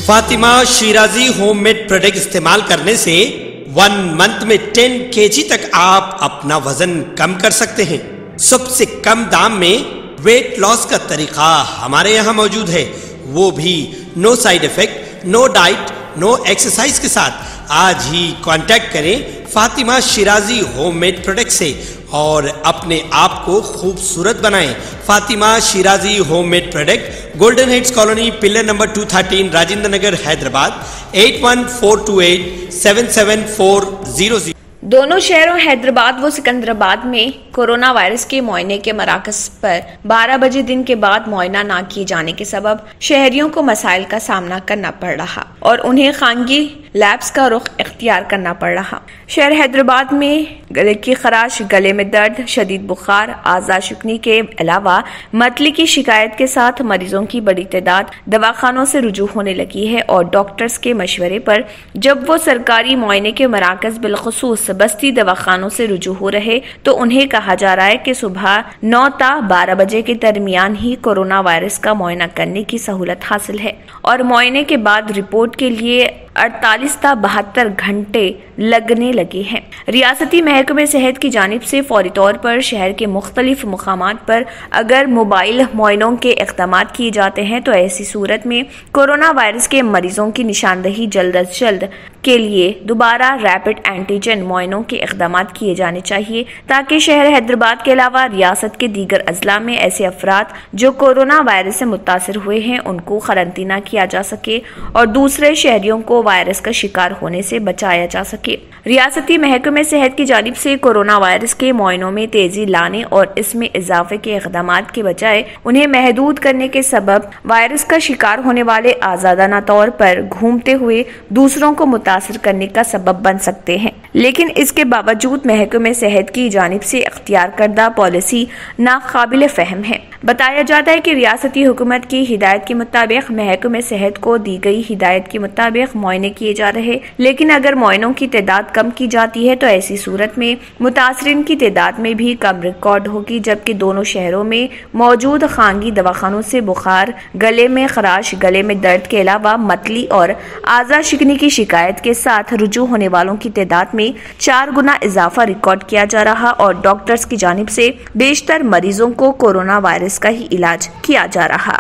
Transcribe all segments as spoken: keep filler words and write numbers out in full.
Fatima Shirazi homemade product इस्तेमाल करने से वन मंथ में टेन केजी तक आप अपना वजन कम कर सकते हैं। सबसे कम दाम में वेट लॉस का तरीका हमारे यहाँ मौजूद है, वो भी no side effect, no diet, no exercise के साथ। आज ही कांटेक्ट करें फातिमा शिराजी होममेड प्रोडक्ट से और अपने आप को खूबसूरत बनाएं। Fatima Shirazi homemade product, golden heads colony, pillar number two thirteen, Rajendra Nagar, Hyderabad, eight one four two eight seven seven four zero zero. दोनों शहरों हैदराबाद व सिकंदराबाद में कोरोना वायरस के मुआयने के मराकज पर बारह बजे दिन के बाद मुआयना न किए जाने के सबब शहरियों को मसाइल का सामना करना पड़ रहा और उन्हें खानगी लैब्स का रुख इख्तियार करना पड़ रहा। शहर हैदराबाद में गले की खराश, गले में दर्द, शदीद बुखार, आज़ा शिकनी के अलावा मतली की शिकायत के साथ मरीजों की बड़ी तादाद दवाखानों से रुजू होने लगी है और डॉक्टर्स के मशवरे पर जब वो सरकारी मुआयने के मराकज बिलखुसूस बस्ती दवाखानों से रुजू हो रहे तो उन्हें कहा जा रहा है कि सुबह नौ ता बारह बजे के दरमियान ही कोरोना वायरस का मुआयना करने की सहूलत हासिल है और मुआयने के बाद रिपोर्ट के लिए अड़तालीस ता बहत्तर घंटे लगने लगे हैं। रियासती महकमे सेहत की जानिब से फौरी तौर पर शहर के मुख्तलिफ मुकामात पर अगर मोबाइल मुआयनों के इक़दाम किए जाते हैं तो ऐसी सूरत में कोरोना वायरस के मरीजों की निशानदही जल्द अज जल्द के लिए दोबारा रैपिड एंटीजन मुआयनों के इक़दाम किए जाने चाहिए ताकि शहर हैदराबाद के अलावा रियासत के दीगर अजला में ऐसे अफराद जो कोरोना वायरस से मुतासर हुए हैं उनको खरंतीना किया जा सके और दूसरे शहरियों को वायरस का शिकार होने से बचाया जा सके। रियासती महकमे सेहत की जानिब से कोरोना वायरस के मुआयनों में तेजी लाने और इसमें इजाफे के इक़दाम के बजाय उन्हें महदूद करने के सबब वायरस का शिकार होने वाले आजादाना तौर पर घूमते हुए दूसरों को मुतासर करने का सबब बन सकते हैं। लेकिन इसके बावजूद महकमे सेहत की जानिब से इख्तियार करदा पॉलिसी नाकाबिल फहम है। बताया जाता है कि रियासती हुकूमत की हिदायत के मुताबिक महकमे सेहत को दी गई हिदायत के मुताबिक मुआयने किए जा रहे, लेकिन अगर मुआयनों की तादाद कम की जाती है तो ऐसी सूरत में मुतासरीन की तादाद में भी कम रिकॉर्ड होगी, जबकि दोनों शहरों में मौजूद खानगी दवाखानों से बुखार, गले में खराश, गले में दर्द के अलावा मतली और आज़ा शिकनी की शिकायत के साथ रुजू होने वालों की तादाद में चार गुना इजाफा रिकॉर्ड किया जा रहा और डॉक्टर्स की जानिब से बेशतर मरीजों को कोरोना वायरस का ही इलाज किया जा रहा।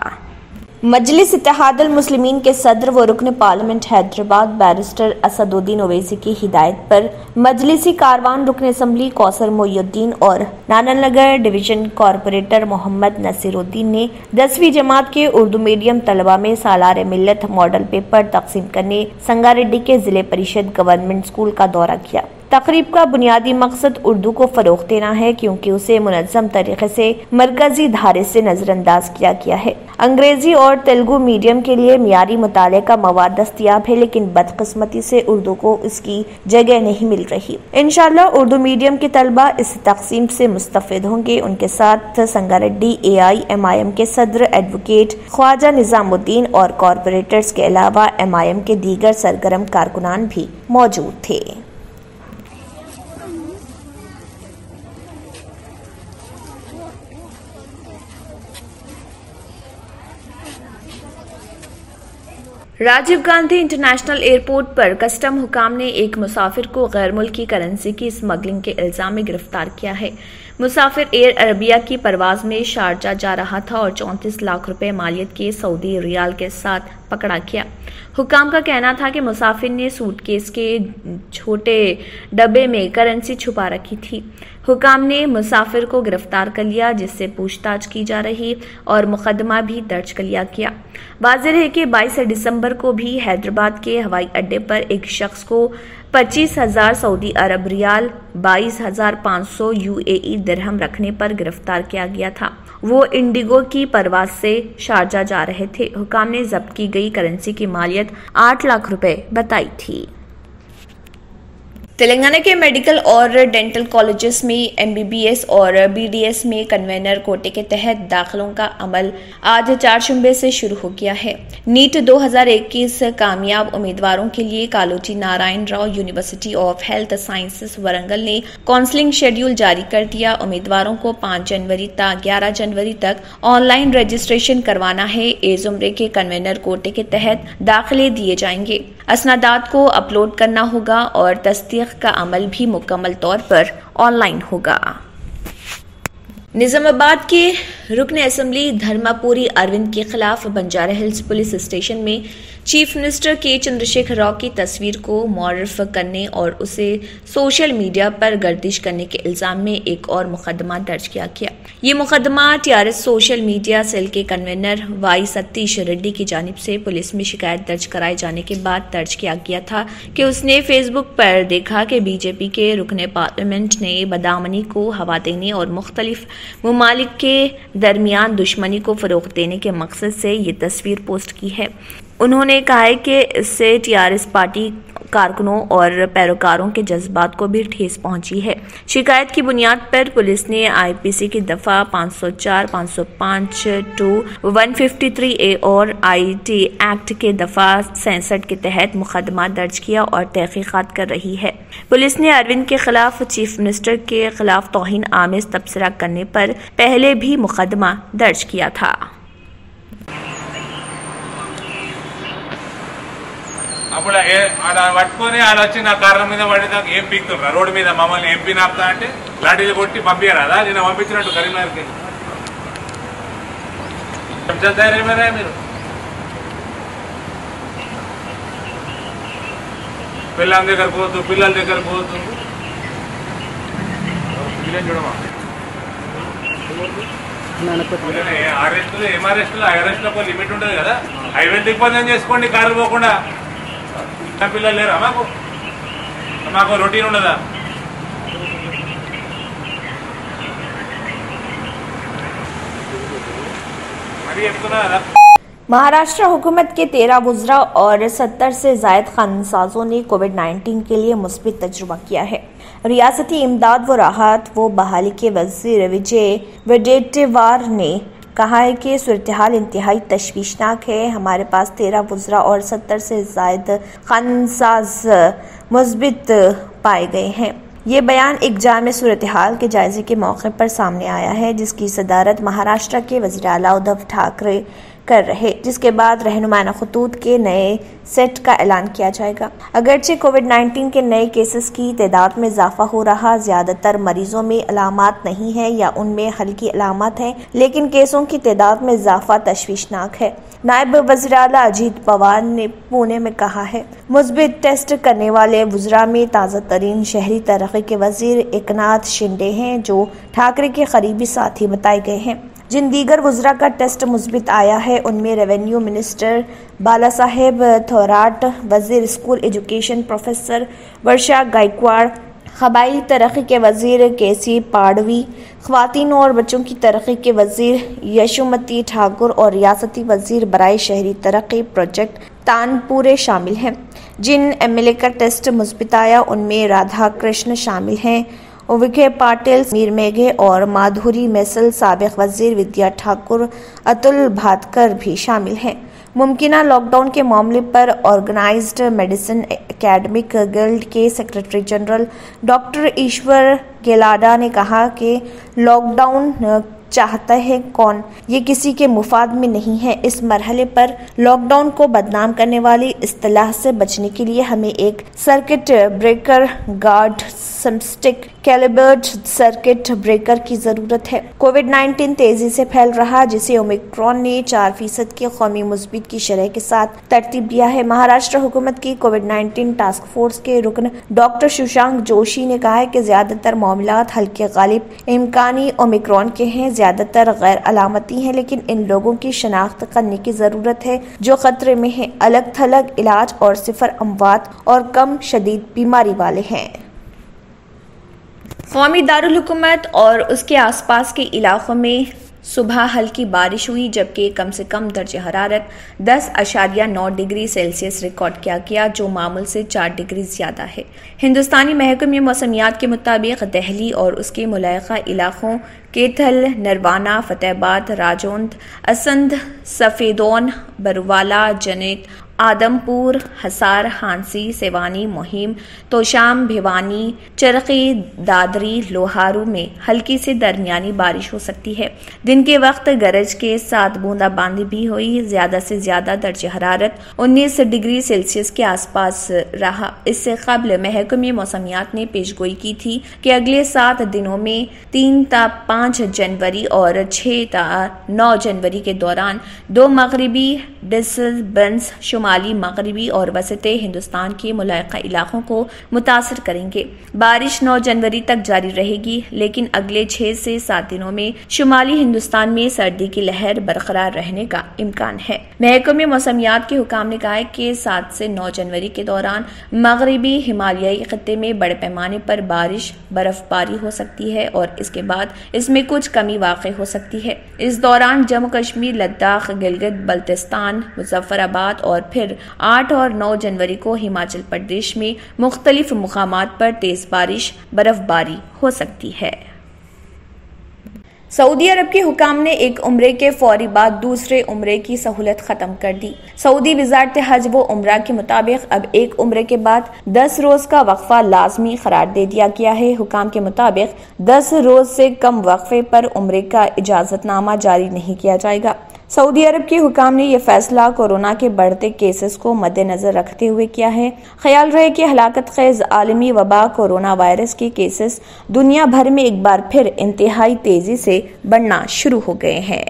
मजलिस इत्तेहादुल मुस्लिमीन के सदर व रुकन पार्लियामेंट हैदराबाद बैरिस्टर असदुद्दीन ओवैसी की हिदायत पर मजलिसी कारवान रुकन असम्बली कौसर मोइनुद्दीन और नानानगर डिवीजन कॉरपोरेटर मोहम्मद नसीरुद्दीन ने दसवीं जमात के उर्दू मीडियम तलबा में सालार मिल्लत मॉडल पेपर तकसीम करने संगारेड्डी के जिले परिषद गवर्नमेंट स्कूल का दौरा किया। तकरीब का बुनियादी मकसद उर्दू को फरोग देना है क्योंकि उसे मुनज़्ज़म तरीके से मरकजी धारे से नजरअंदाज किया गया है। अंग्रेजी और तेलुगु मीडियम के लिए मियारी मुताले का मवाद दस्तयाब है, लेकिन बदकिस्मती से उर्दू को इसकी जगह नहीं मिल रही। इंशाअल्लाह उर्दू मीडियम के तलबा इस तकसीम से मुस्तफिद होंगे। उनके साथ Sangareddy A I M I M के सदर एडवोकेट ख्वाजा निजामुद्दीन और कॉरपोरेटर्स के अलावा एम आई एम के दीगर सरगर्म कारकुनान भी मौजूद थे। राजीव गांधी इंटरनेशनल एयरपोर्ट पर कस्टम हुकाम ने एक मुसाफिर को गैर मुल्की करेंसी की स्मगलिंग के इल्जाम में गिरफ्तार किया है। मुसाफिर एयर अरबिया की परवाज में शारजा जा रहा था और चौंतीस लाख रुपए मालियत के सऊदी रियाल के साथ पकड़ा गया। हुकाम का कहना था कि मुसाफिर ने सूटकेस के छोटे डब्बे में करेंसी छुपा रखी थी। हुकाम ने मुसाफिर को गिरफ्तार कर लिया, जिससे पूछताछ की जा रही और मुकदमा भी दर्ज कर लिया गया। वाज़ेह है कि बाईस दिसंबर को भी हैदराबाद के हवाई अड्डे पर एक शख्स को पच्चीस हजार सऊदी अरब रियाल, बाईस हजार पाँच सौ यूएई दिरहम रखने पर गिरफ्तार किया गया था। वो इंडिगो की परवाज से शारजा जा रहे थे। हुकाम ने जब्त की गई करेंसी की मालियत आठ लाख रुपए बताई थी। तेलंगाना के मेडिकल और डेंटल कॉलेजेस में एमबीबीएस और बीडीएस में कन्वेनर कोटे के तहत दाखिलों का अमल आज चारशंबे से शुरू हो गया है। नीट दो हज़ार इक्कीस कामयाब उम्मीदवारों के लिए Kaloji Narayana Rao university of health sciences Warangal ने काउंसलिंग शेड्यूल जारी कर दिया। उम्मीदवारों को पाँच जनवरी तक ग्यारह जनवरी तक ऑनलाइन रजिस्ट्रेशन करवाना है। एज उम्र के कन्वेनर कोटे के तहत दाखिले दिए जाएंगे। असनादात को अपलोड करना होगा और तस्दीक का अमल भी मुकम्मल तौर पर ऑनलाइन होगा। निजामाबाद के रुकन असेंबली धर्मापुरी अरविंद के खिलाफ बंजारा हिल्स पुलिस स्टेशन में chief minister K Chandrashekar Rao की तस्वीर को मॉरफ करने और उसे सोशल मीडिया पर गर्दिश करने के इल्जाम में एक और मुकदमा दर्ज किया गया। ये मुकदमा टीआरएस सोशल मीडिया सेल के कन्वीनर वाई सतीश रेड्डी की जानिब से पुलिस में शिकायत दर्ज कराए जाने के बाद दर्ज किया गया था कि उसने फेसबुक पर देखा कि बीजेपी के रुकने पार्लियामेंट ने बदामनी को हवा देने और मुख्तलिफ मुमालिक के दरमियान दुश्मनी को फरोग देने के मकसद से ये तस्वीर पोस्ट की है। उन्होंने कहा है कि इससे टीआरएस पार्टी कारकुनों और पैरोकारों के जज्बात को भी ठेस पहुंची है। शिकायत की बुनियाद पर पुलिस ने आईपीसी की दफा पाँच सौ चार, पाँच सौ पाँच टू एक सौ तिरेपन ए और आईटी एक्ट के दफा सैंसठ के तहत मुकदमा दर्ज किया और तहकीकात कर रही है। पुलिस ने अरविंद के खिलाफ चीफ मिनिस्टर के खिलाफ तौहीन आमेज तबसरा करने पर पहले भी मुकदमा दर्ज किया था। అప్పుడు అలా పట్టుకొని వాళ్ళు వచ్చి నా కారణం మీద పడేదాకా ఏం పీకుతున్నారు రోడ్డు మీద మమ్మల్ని ఎంపీ నాపుతా అంటే లాఠీలు కొట్టి పంపించారా నేను పంపించినట్టు కరీంనగర్కి చెప్తా తయారైపోయారా మీరు పిల్లల దగ్గర పోతూ పిల్లల దగ్గర పోతూ పిల్లలు చూడమా అరెస్టులు ఏం అరెస్టులు అరెస్టులకు లిమిట్ ఉంటుంది కదా హైవే దిగ్బంధం చేసుకోండి కారు పోకుండా పిల్లలు లేరా మాకు మాకు రొటీన్ ఉండదా మరి చెప్తున్నా కదా। महाराष्ट्र हुकूमत के तेरह वुज़रा और सत्तर से जायद खानसाजों ने कोविड नाइन्टीन के लिए मुस्बित तजुर्बा किया है। रियासती इमदाद व राहत व बहाली के वज़ीर विजय वडेट्टीवार ने कहा है कि सूरत-ए-हाल इंतहाई तशवीशनाक है। हमारे पास तेरह वुज़रा और सत्तर से जायद खानसाज मुस्बित पाए गए हैं। ये बयान एक जामे सूरत हाल के जायजे के मौके पर सामने आया है, जिसकी सदारत महाराष्ट्र के वज़ीर आला उद्धव ठाकरे कर रहे, जिसके बाद रहनुमाना खतूत के नए सेट का ऐलान किया जाएगा। अगरचे कोविड नाइन्टीन के नए केसेस की तादाद में इजाफा हो रहा, ज्यादातर मरीजों में अलामात नहीं है या उनमें हल्की अलामात हैं, लेकिन केसों की तादाद में इजाफा तशवीशनाक है। नायब वज़ीर आला अजीत पवार ने पुणे में कहा है, मुस्बित टेस्ट करने वाले वुज़रा में ताज़ा तरीन शहरी तरक्की के वज़ीर एकनाथ शिंदे हैं, जो ठाकरे के करीबी साथी बताए गए हैं। जिन दीगर वुज़रा का टेस्ट मुस्बित आया है, उनमें रेवेन्यू मिनिस्टर बाला साहेब थोराट, वज़ीर school education professor Varsha Gaikwad, कबायली तरक्की के वज़ीर के सी पाड़वी, ख्वातीन और बच्चों की तरक्की के वज़ीर यशोमती ठाकुर और रियासती वज़ीर बराए शहरी तरक्की प्रोजेक्ट तानपुरे शामिल हैं। जिन एमएलए का टेस्ट मुस्बित आया, उनमें राधा कृष्ण शामिल हैं। विखे पाटिल, मीर मेघे और माधुरी मेसल, साबिक वज़ीर विद्या ठाकुर, अतुल भातकर भी शामिल हैं। मुमकिना लॉकडाउन के मामले पर ऑर्गेनाइज्ड मेडिसिन एकेडमिक गिल्ड के secretary general doctor Ishwar Gelada ने कहा कि लॉकडाउन चाहता है कौन, ये किसी के मुफाद में नहीं है। इस मरहले पर लॉकडाउन को बदनाम करने वाली इस्तिलाह से बचने के लिए हमें एक सर्किट ब्रेकर, गार्ड समस्टिक, कैलिबर्ड सर्किट ब्रेकर की जरूरत है। कोविड नाइन्टीन तेजी से फैल रहा, जिसे ओमिक्रॉन ने चार फीसद की कौमी मुस्बित की शरह के साथ तरतीब दिया है। महाराष्ट्र हुकूमत की कोविड नाइन्टीन टास्क फोर्स के रुकन डॉक्टर शशांक जोशी ने कहा है कि ज्यादातर मामलात हल्के गालिब इम्कानी ओमिक्रॉन के हैं, ज्यादातर गैर अलामती हैं, लेकिन इन लोगों की शनाख्त करने की जरूरत है जो खतरे में हैं, अलग थलग इलाज और सिफर अमवात और कम शदीद बीमारी वाले हैं। कौमी दारुल हुकूमत और उसके आसपास के इलाकों में सुबह हल्की बारिश हुई, जबकि कम से कम दर्जे हरारत दस अशारिया नौ डिग्री सेल्सियस रिकॉर्ड किया गया, जो मामूल से चार डिग्री ज्यादा है। हिंदुस्तानी महकमे मौसमियात के मुताबिक दिल्ली और उसके मुलाहिका इलाकों केथल, नरवाना, फतेहाबाद, राजौंद, असंध, सफेदौन, बरवाला, जनेत, आदमपुर, हसार, हांसी, सेवानी, मुहिम, तोशाम, भिवानी, चरखी, दादरी, लोहारू में हल्की से दरमियानी बारिश हो सकती है। दिन के वक्त गरज के साथ बूंदाबांदी भी हुई। ज्यादा से ज्यादा दर्जे हरारत उन्नीस डिग्री सेल्सियस के आसपास रहा। इससे कबल महकमे मौसमियात ने पेशगोई की थी कि अगले सात दिनों में तीन ता पाँच जनवरी और छह ता नौ जनवरी के दौरान दो मगरबी डिस्टर्बेंस शुमाली, मगरबी और वसते हिंदुस्तान के मुलाहिका इलाकों को मुतासर करेंगे। बारिश नौ जनवरी तक जारी रहेगी, लेकिन अगले छह से सात दिनों में शुमाली हिंदुस्तान में सर्दी की लहर बरकरार रहने का इम्कान है। महकमे मौसमियात के हुकाम ने कहा है कि सात से नौ जनवरी के दौरान मगरबी हिमालयी खत्ते में बड़े पैमाने पर बारिश, बर्फबारी हो सकती है और इसके बाद इसमें कुछ कमी वाक़ हो सकती है। इस दौरान जम्मू कश्मीर, लद्दाख, गिलगित बल्तिस्तान, मुजफ्फराबाद और फिर आठ और नौ जनवरी को हिमाचल प्रदेश में मुख्तलिफ मुकामात पर तेज बारिश, बर्फबारी हो सकती है। सऊदी अरब के हुकाम ने एक उम्रे के फौरी बाद दूसरे उम्रे की सहूलत खत्म कर दी। सऊदी वजारत हज व उम्रा के मुताबिक अब एक उम्रे के बाद दस रोज का वक्फा लाजमी करार दे दिया गया है। हुकाम के मुताबिक दस रोज से कम वक्फे पर उम्रे का इजाजतनामा जारी नहीं किया जाएगा। सऊदी अरब के हुकाम ने यह फैसला कोरोना के बढ़ते केसेस को मद्देनजर रखते हुए किया है। ख्याल रहे कि हलाकत खेज आलमी वबा कोरोना वायरस के केसेस दुनिया भर में एक बार फिर इंतहाई तेजी से बढ़ना शुरू हो गए हैं।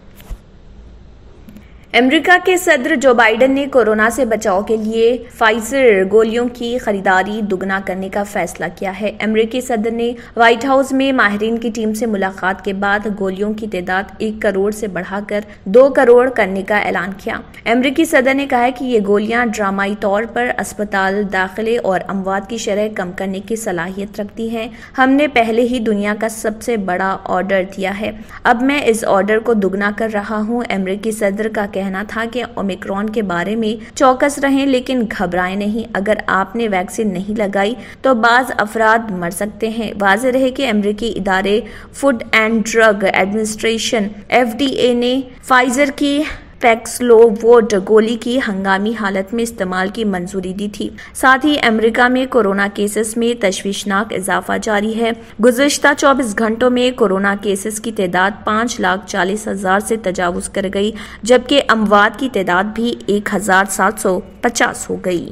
अमेरिका के सदर जो बाइडेन ने कोरोना से बचाव के लिए फाइजर गोलियों की खरीदारी दुगना करने का फैसला किया है। अमेरिकी सदर ने व्हाइट हाउस में माहिरीन की टीम से मुलाकात के बाद गोलियों की तादाद एक करोड़ से बढ़ाकर दो करोड़ करने का ऐलान किया। अमेरिकी सदर ने कहा है कि ये गोलियां ड्रामाई तौर पर अस्पताल दाखिले और अमवात की शरह कम करने की सलाहियत रखती हैं। हमने पहले ही दुनिया का सबसे बड़ा ऑर्डर दिया है, अब मैं इस ऑर्डर को दुगना कर रहा हूँ। अमेरिकी सदर का कहना था कि ओमिक्रॉन के बारे में चौकस रहें, लेकिन घबराएं नहीं। अगर आपने वैक्सीन नहीं लगाई तो बाज अफराद मर सकते हैं। वाज़ेह रहे कि अमेरिकी इदारे food and drug administration F D A ने फाइजर की पैक्सलोवोड गोली की हंगामी हालत में इस्तेमाल की मंजूरी दी थी। साथ ही अमेरिका में कोरोना केसेस में तशवीशनाक इजाफा जारी है। गुज़िश्ता चौबीस घंटों में कोरोना केसेस की तादाद पाँच लाख चालीस हजार से तजावुज कर गई, जबकि अमवात की तादाद भी एक हजार सात सौ पचास हो गई।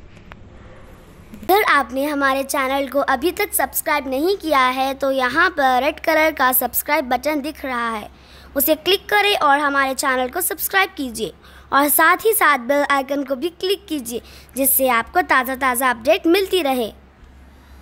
अगर आपने हमारे चैनल को अभी तक सब्सक्राइब नहीं किया है तो यहाँ पर रेड कलर का सब्सक्राइब बटन दिख रहा है, उसे क्लिक करें और हमारे चैनल को सब्सक्राइब कीजिए और साथ ही साथ बेल आइकन को भी क्लिक कीजिए, जिससे आपको ताज़ा ताज़ा अपडेट मिलती रहे।